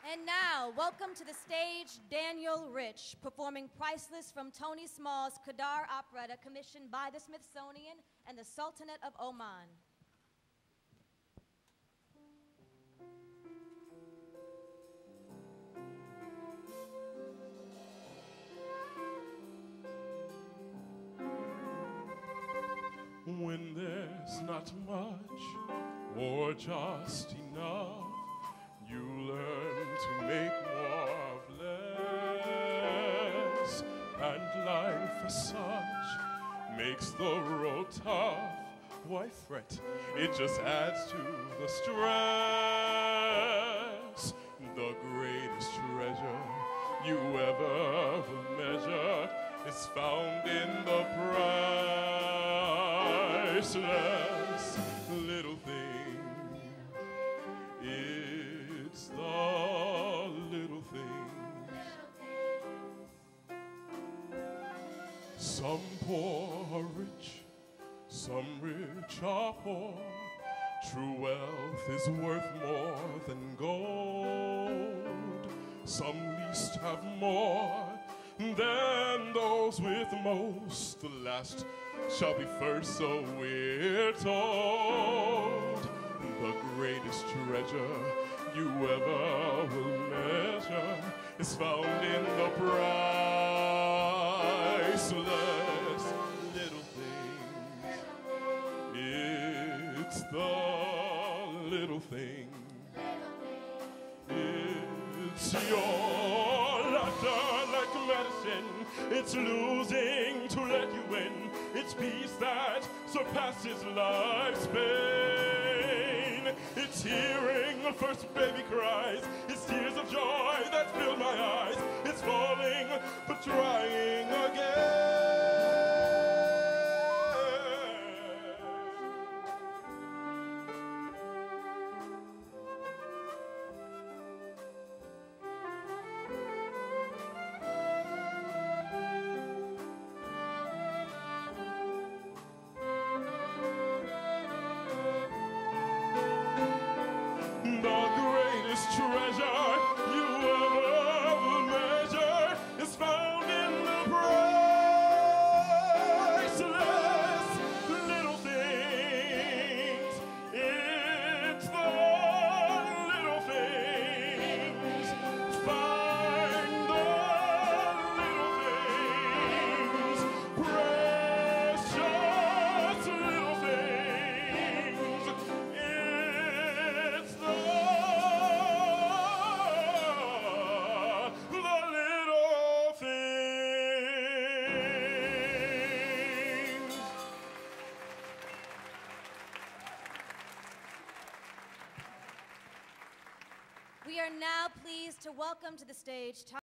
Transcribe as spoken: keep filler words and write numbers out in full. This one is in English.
And now, welcome to the stage Daniel Rich, performing Priceless from Tony Small's Qadar Operetta, commissioned by the Smithsonian and the Sultanate of Oman. When there's not much or just enough, you learn to make more of less. And life as such makes the road tough. Why fret? It just adds to the stress. The greatest treasure you ever will measure is found in the priceless little thing. It's the little thing. Some poor are rich, some rich are poor. True wealth is worth more than gold. Some least have more than those with most. The last shall be first, so we're told. The greatest treasure you ever will measure is found in the priceless little things. It's the little thing. It's your laughter like medicine. It's losing to let you win. It's peace that surpasses life's pain. It's hearing the first baby cries. It's tears of joy that fill my eyes. It's falling but trying again. The greatest treasure you ever will measure is found in the priceless little things. It's the little things. Find the little things. Precious little things. It's the We are now pleased to welcome to the stage